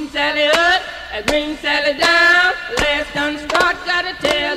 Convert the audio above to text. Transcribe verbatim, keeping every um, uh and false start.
Sally up, and bring Sally down. Last done start, gotta tell